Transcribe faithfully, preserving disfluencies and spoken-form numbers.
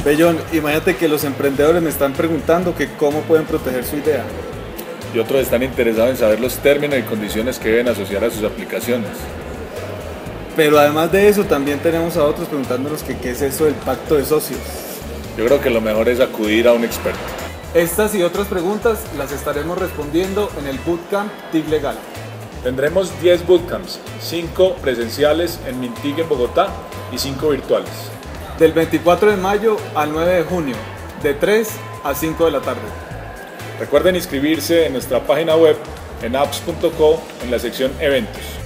Bellón, imagínate que los emprendedores me están preguntando que cómo pueden proteger su idea. Y otros están interesados en saber los términos y condiciones que deben asociar a sus aplicaciones. Pero además de eso, también tenemos a otros preguntándonos que qué es eso del pacto de socios. Yo creo que lo mejor es acudir a un experto. Estas y otras preguntas las estaremos respondiendo en el Bootcamp T I C Legal. Tendremos diez bootcamps, cinco presenciales en Mintig en Bogotá y cinco virtuales. Del veinticuatro de mayo al nueve de junio, de tres a cinco de la tarde. Recuerden inscribirse en nuestra página web en apps punto co en la sección Eventos.